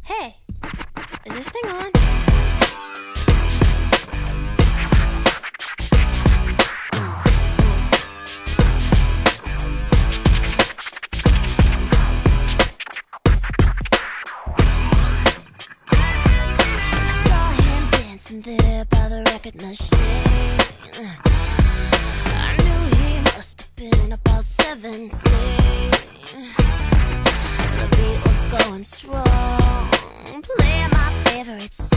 Hey, is this thing on? I saw him dancing there by the record machine. I knew he must have been about 17. The beat was going strong, playing my favorite song.